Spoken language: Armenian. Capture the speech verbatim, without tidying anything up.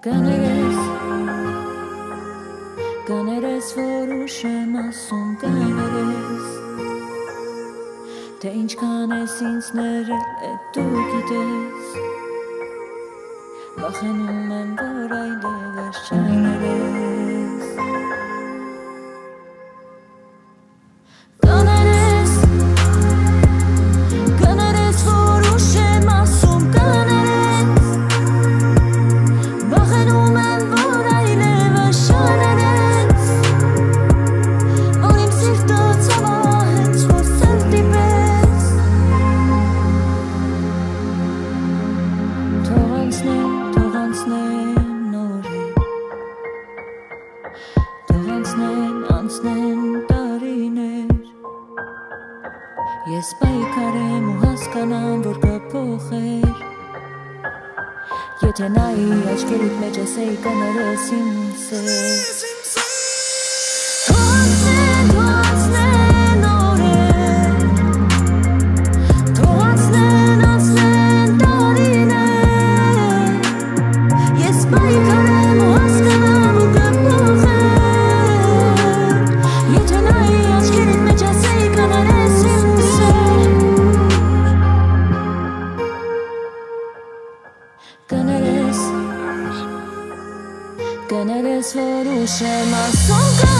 KNERES, KNERES, որ ուշեմ ասում KNERES, թե ինչքան ես ինձ ներել է դու գիտես, վախենում եմ, որ այլևս չներես։ KNERES, KNERES, որ ուշեմ ասում KNERES, վախենում եմ, որ այլևս չներես, որ իմ սիրտը ցավահեց ոսելտի պես, թող անցնեն, թող անցնեն նորեր, թող անցնեն, անցնեն տարիներ, ես պայքարեմ ու հասկանամ, որ կփոխեր, եթե նայի աչքերիդ մեջ ասեի KNERES իմ սեր, թող անցնեն, թող անցնեն օրեր, թող անցնեն, անցնեն տարիներ, ես պայքարեմ ու հասկանամ ու կփոխեր, եթե նայի աչքերիդ մեջ ասեի KNERES իմ սեր, KNERES, KNERES, որ ուշեմ ասում